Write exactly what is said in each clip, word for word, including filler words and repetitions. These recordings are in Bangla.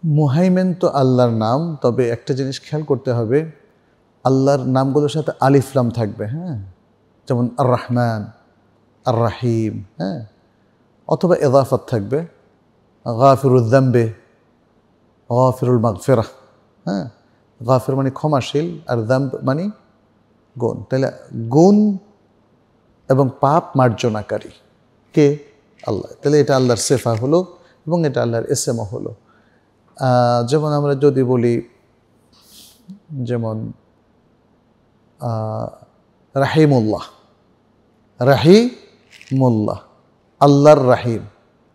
মুহাইমেন তো আল্লাহর নাম, তবে একটা জিনিস খেয়াল করতে হবে, আল্লাহর নামগুলোর সাথে আলিফ লাম থাকবে। হ্যাঁ, যেমন আর রহমান, আর রাহিম, হ্যাঁ, অথবা এদাফাত থাকবে, গাফিরুল যামবে, গাফিরুল মাগফিরাহ। হ্যাঁ, গাফির মানে ক্ষমাশীল, আর যামব মানে গুণ। তাহলে গুণ এবং পাপ মার্জনাকারী কে? আল্লাহ। তাহলে এটা আল্লাহর সিফা হলো এবং এটা আল্লাহর ইসম হলো। যেমন আমরা যদি বলি, যেমন রাহিমুল্লাহ, রাহিমুল্লাহ, আল্লাহর রাহিম।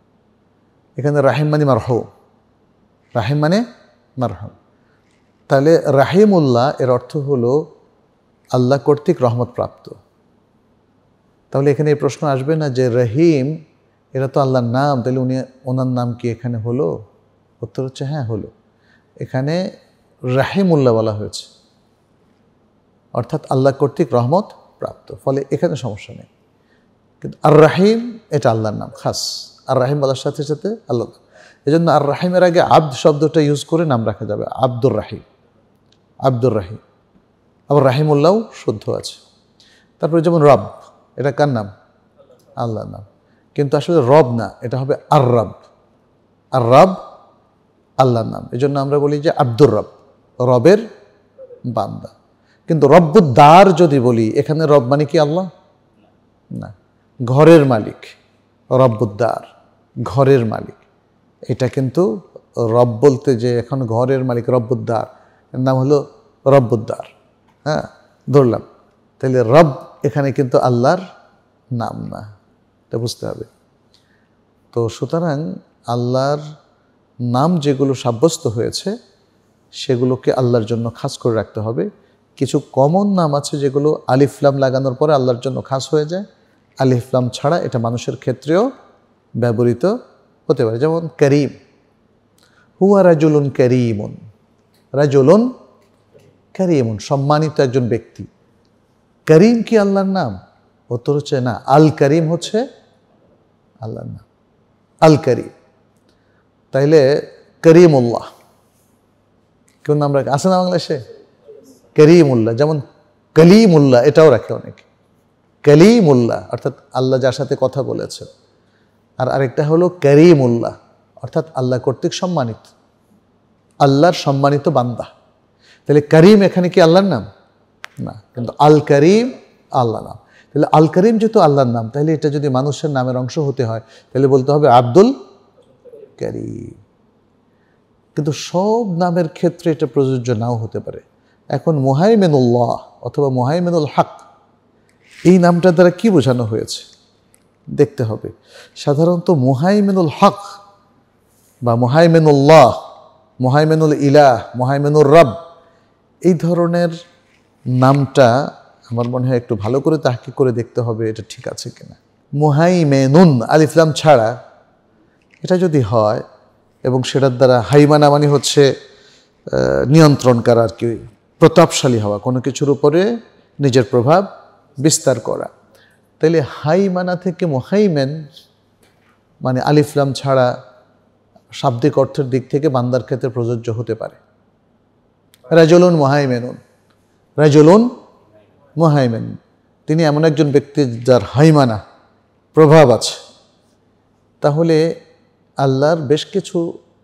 এখানে রাহিম মানে মারহুম, রাহিম মানে মারহুম। তাহলে রাহিমুল্লাহ এর অর্থ হলো আল্লাহ কর্তৃক রহমত প্রাপ্ত। তাহলে এখানে এই প্রশ্ন আসবে না যে রহিম এরা তো আল্লাহর নাম, তাহলে উনি ওনার নাম কি এখানে হলো? উত্তর হচ্ছে হ্যাঁ হলো। এখানে রাহিমুল্লাহ বলা হয়েছে, অর্থাৎ আল্লাহ কর্তৃক রহমত প্রাপ্ত, ফলে এখানে সমস্যা নেই। কিন্তু আর রাহিম এটা আল্লাহর নাম খাস, আর রাহিম বলার সাথে সাথে আল্লাহ। এই জন্য আর রাহিমের আগে আব্দ শব্দটা ইউজ করে নাম রাখা যাবে, আব্দুর রাহিম, আব্দুর রাহিম। আবার রাহিমুল্লাহও শুদ্ধ আছে। তারপরে যেমন রব, এটা কার নাম? আল্লাহর নাম, কিন্তু আসলে রব না, এটা হবে আর রব। আর রব আল্লাহর নাম। এই জন্য আমরা বলি যে আব্দুর রব, রবের বান্দা। কিন্তু রব্বুদ্দার যদি বলি, এখানে রব মানে কি আল্লাহ? না, ঘরের মালিক। রব্বুদ্দার ঘরের মালিক, এটা কিন্তু রব বলতে যে এখন ঘরের মালিক রব্বুদ্দার, এর নাম হলো রব্বুদ্দার। হ্যাঁ, ধরলাম। তাহলে রব এখানে কিন্তু আল্লাহর নাম না, এটা বুঝতে হবে। তো সুতরাং আল্লাহর নাম যেগুলো সাব্যস্ত হয়েছে সেগুলোকে আল্লাহর জন্য খাস করে রাখতে হবে। কিছু কমন নাম আছে যেগুলো আলিফলাম লাগানোর পরে আল্লাহর জন্য খাস হয়ে যায়, আলিফলাম ছাড়া এটা মানুষের ক্ষেত্রেও ব্যবহৃত হতে পারে। যেমন করিম, হুয়া রাজুলুন করিমুন, রাজুলুন করিমুন, সম্মানিত একজন ব্যক্তি। করিম কি আল্লাহর নাম? উত্তর হচ্ছে না, আল করিম হচ্ছে আল্লাহর নাম, আল করিম। তাইলে করিমুল্লাহ কেউ নাম রাখে, আছে না বাংলাদেশে? করিমুল্লাহ, যেমন কলিমুল্লাহ এটাও রাখে অনেকে, কলিমুল্লাহ অর্থাৎ আল্লাহ যার সাথে কথা বলেছে। আর আরেকটা হলো করিমুল্লাহ অর্থাৎ আল্লাহ কর্তৃক সম্মানিত, আল্লাহর সম্মানিত বান্দা। তাহলে করিম এখানে কি আল্লাহর নাম? না, কিন্তু আল করিম আল্লাহ নাম। তাহলে আল করিম যেহেতু আল্লাহর নাম, তাহলে এটা যদি মানুষের নামের অংশ হতে হয় তাহলে বলতে হবে আব্দুল করিম। কিন্তু সব নামের ক্ষেত্রে এটা প্রযোজ্য নাও হতে পারে। এখন মুহাইমিনুল্লাহ অথবা মুহাইমিনুল হক, এই নামটা দ্বারা কি বোঝানো হয়েছে দেখতে হবে। সাধারণত মুহাইমিনুল হক বা মুহাইমিনুল্লাহ, মুহাইমিনুল ইলাহ, মুহাইমিনুর রব, এই ধরনের নামটা আমার মনে হয় একটু ভালো করে তাহকিক করে দেখতে হবে এটা ঠিক আছে কিনা। মুহাইমিনুন আলিফলাম ছাড়া এটা যদি হয় এবং সেটার দ্বারা হাইমানা মানে হচ্ছে নিয়ন্ত্রণ করা, আর কি প্রতাপশালী হওয়া, কোনো কিছুর উপরে নিজের প্রভাব বিস্তার করা, তাইলে হাইমানা থেকে মুহাইমেন মানে আলিফলাম ছাড়া শাব্দিক অর্থের দিক থেকে বান্দার ক্ষেত্রে প্রযোজ্য হতে পারে। রাজুলুন মুহাইমেনুন, রাজুলুন মুহাইমেন, তিনি এমন একজন ব্যক্তি যার হাইমানা প্রভাব আছে। তাহলে আল্লাহর বেশ কিছু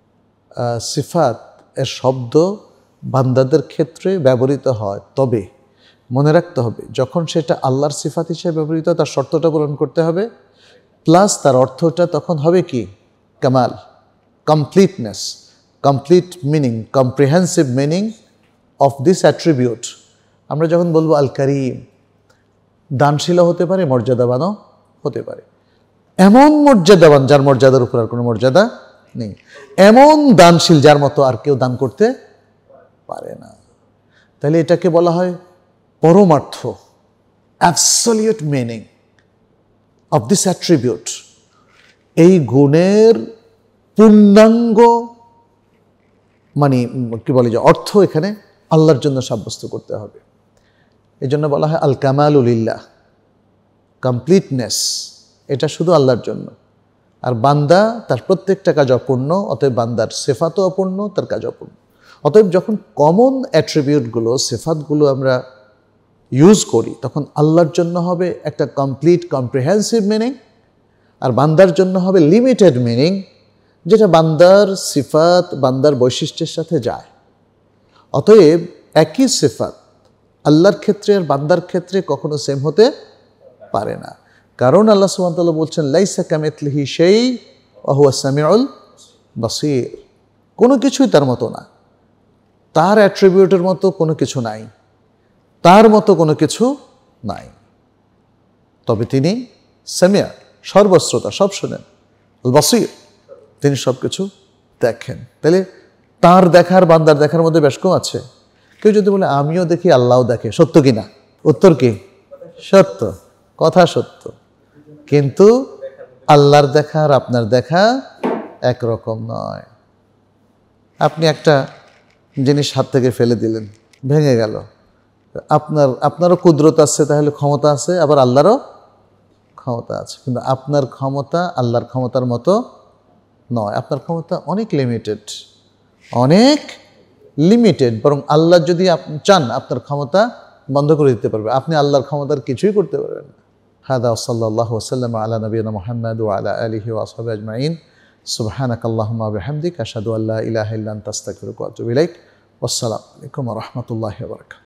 সিফাত এর শব্দ বান্দাদের ক্ষেত্রে ব্যবহৃত হয়, তবে মনে রাখতে হবে যখন সেটা আল্লাহর সিফাত হিসেবে ব্যবহৃত তার শর্তটা পূরণ করতে হবে, প্লাস তার অর্থটা তখন হবে কি কামাল, completeness, complete meaning, comprehensive meaning of this attribute. আমরা যখন বলবো আল করিম, দানশীলও হতে পারে, মর্যাদাবানও হতে পারে। এমন মর্যাদাবান যার মর্যাদার উপর আর কোনো মর্যাদা নেই, এমন দানশীল যার মতো আর কেউ দান করতে পারে না। তাহলে এটাকে বলা হয় পরমার্থ, absolute meaning of this attribute. এই গুণের পূর্ণাঙ্গ মানে কি বলে যে অর্থ এখানে আল্লাহর জন্য সাব্যস্ত করতে হবে। এই জন্য বলা হয় আল কামালুলিল্লাহ, কমপ্লিটনেস এটা শুধু আল্লাহর জন্য। আর বান্দা তার প্রত্যেকটা কাজ অপূর্ণ, অতএব বান্দার সিফাতও অপূর্ণ, তার কাজ অপূর্ণ। অতএব যখন কমন অ্যাট্রিবিউটগুলো, সিফাতগুলো আমরা ইউজ করি, তখন আল্লাহর জন্য হবে একটা কমপ্লিট কম্প্রিহেন্সিভ মিনিং, আর বান্দার জন্য হবে লিমিটেড মিনিং, যেটা বান্দার সিফাত, বান্দার বৈশিষ্ট্যের সাথে যায়। অতএব একই সিফাত আল্লাহর ক্ষেত্রে আর বান্দার ক্ষেত্রে কখনো সেম হতে পারে না, কারণ আল্লাহ সুবহানাহু ওয়া তাআলা বলছেন লাইসা কামিথলিহি শাই ওয়া হুয়াস সামিউল বাসীর। কোনো কিছুই তার মতো না, তার অ্যাট্রিবিউটের মতো কোনো কিছু নাই, তার মতো কোনো কিছু নাই। তবে তিনি সামিয়া, সর্বশ্রোতা, সব শোনেন, আল বাসীর, তিনি সব কিছু দেখেন। তাহলে তার দেখার বান্দার দেখার মধ্যে বেশ কম আছে। কেউ যদি বলে আমিও দেখি আল্লাহও দেখে, সত্য কি না? উত্তর কি? সত্য, কথা সত্য। কিন্তু আল্লাহর দেখা আর আপনার দেখা একরকম নয়। আপনি একটা জিনিস হাত থেকে ফেলে দিলেন, ভেঙে গেল, আপনার আপনারও কুদরত আছে, তাহলে ক্ষমতা আছে, আবার আল্লাহরও ক্ষমতা আছে, কিন্তু আপনার ক্ষমতা আল্লাহর ক্ষমতার মতো নয়। আপনার ক্ষমতা অনেক লিমিটেড, অনেক লিমিটেড। বরং আল্লাহ যদি আপনি চান আপনার ক্ষমতা বন্ধ করে দিতে পারবে, আপনি আল্লাহর ক্ষমতার কিছুই করতে পারবেন না। হাদা সাল্লাল্লাহু ওয়াসাল্লাম আলা নবিয়িনা মুহাম্মদ ওয়া আলা আলিহি ওয়া আসহাবিহি আজমাইন। সুবহানাকাল্লাহুম্মা ওয়া বিহামদিকা আশহাদু আল্লা ইলাহা ইল্লা আনতা আস্তাগফিরুকা ওয়া আতুবু ইলাইক। ওয়াসসালামু আলাইকুম ওয়া রাহমাতুল্লাহি ওয়া বারাকাতুহু।